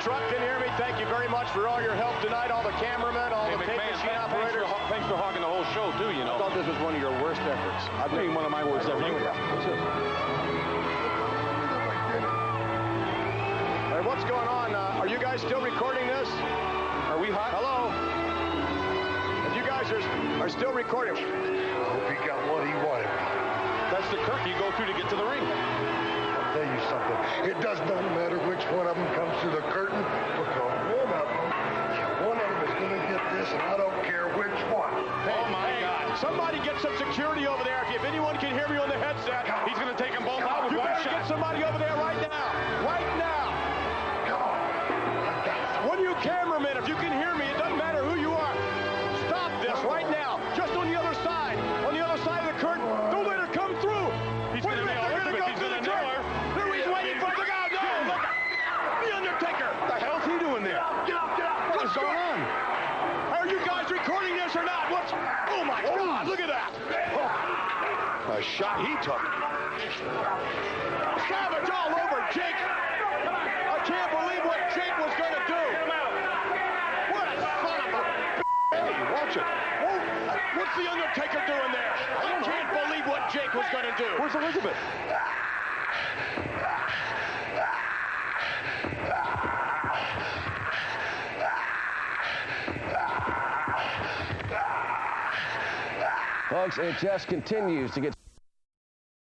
truck can hear me, thank you very much for all your help tonight, all the cameramen, all the tape machine operators. Thanks for hogging the whole show, too, you know. I thought this was one of your worst efforts. I think one of my worst efforts. Hey, what's going on? Are you guys still recording this? Are we hot? Hello? If you guys are still recording. I hope he got what he wanted. That's the curtain you go through to get to the ring. I'll tell you something. It does not matter which one of them comes through the curtain, because one of them is going to get this, and I don't care which one. Hey, oh, my God. Somebody get some security over there. If anyone can hear me on the headset, he's going to take them both out with one shot. You better get somebody over there right now. Right now. Come on. One of you cameramen, if you can hear me, it doesn't matter who you are. Stop this right now. Just on the other side. On the other side of the curtain. Don't let her come through. He's going to nail Elizabeth. He's going to nail her. He's waiting for the guy. No, look. The Undertaker. What the hell's he doing there? Get up. What's going on? Are you guys recording this or not? What's... Oh, my God. Look at that. A shot he took. Savage all over Jake. I can't believe what Jake was going to do. What a son of a... Hey, watch it. What's the Undertaker doing there? I can't believe what Jake was going to do. Where's Elizabeth? Folks, it just continues to get